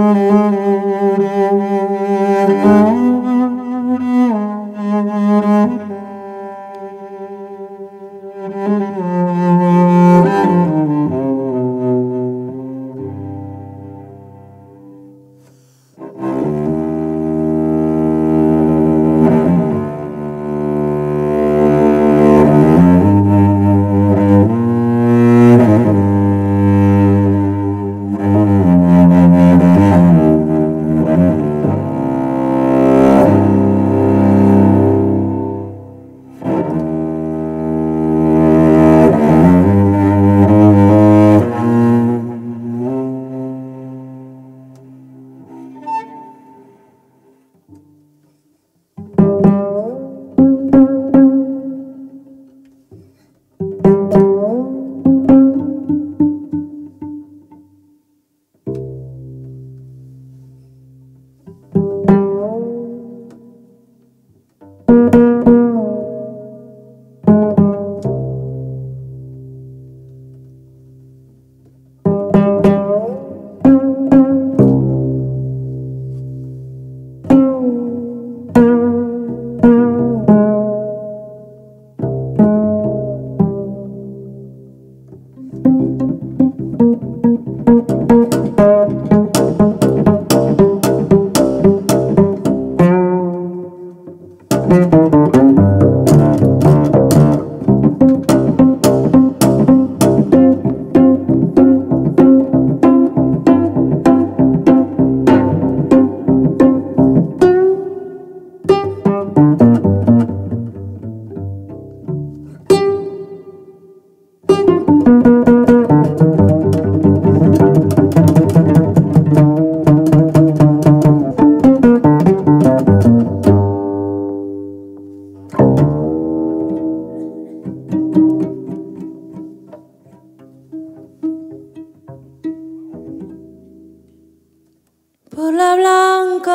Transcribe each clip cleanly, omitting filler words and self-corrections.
Por la blanca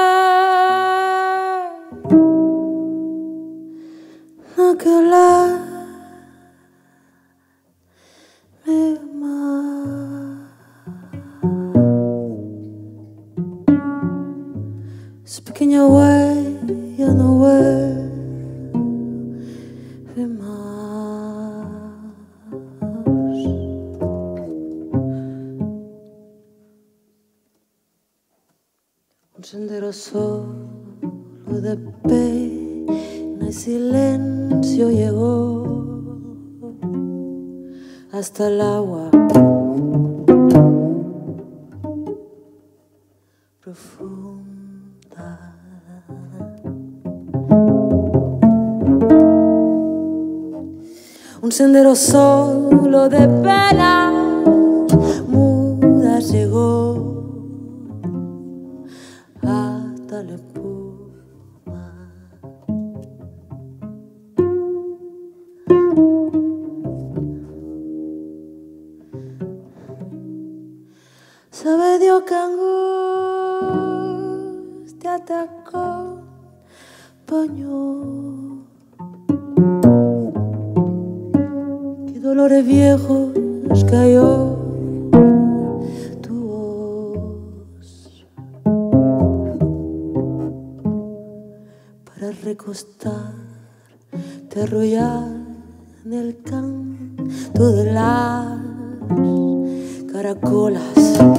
arena que la me su pequeña huella no vuelve más. Un sendero solo de pena y silencio llegó hasta el agua profunda. Un sendero solo de penas mudas llegó hasta la espuma. Sabe Dios que angustia te acompañó, qué dolores viejos cayó tu voz para recostarte, arrullar en el canto de las caracolas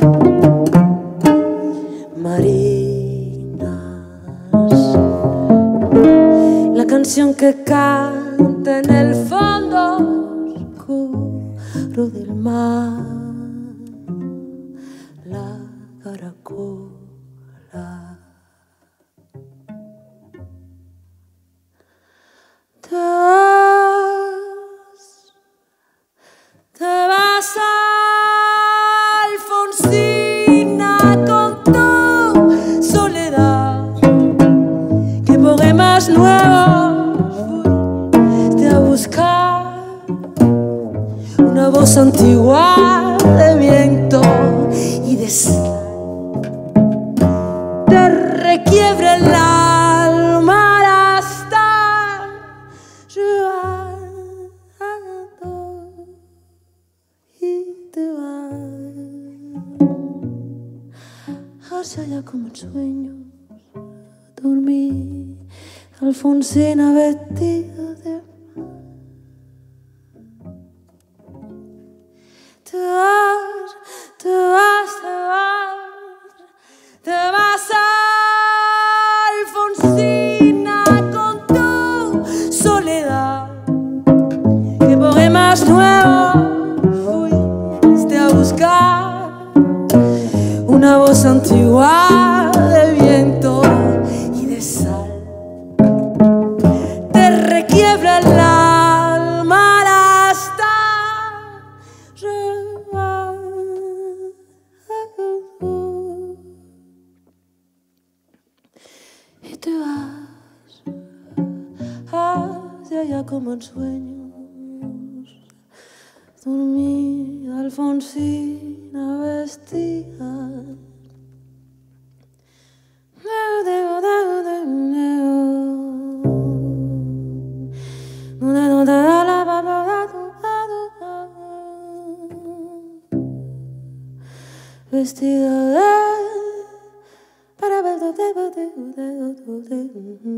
marinas. La canción que canta en el fondo oscuro del mar, la caracola. Te vas Alfonsina con tu soledad. ¿Qué poemas nuevos fuiste a buscar? Una voz antigua de viento y de sal te requiebra el alma hasta llorando y te vas hacia allá como en sueños. Dormí, Alfonsina vestida de mar. Te vas, te vas, te vas, te vas, Alfonsina, con tu soledad. ¿Qué poemas nuevos fuiste a buscar? Una voz antigua de viento y de sal te requiebra el alma hasta llevar. Y te vas hacia allá como en sueños. Dormida Alfonsina vestida. Vestida de para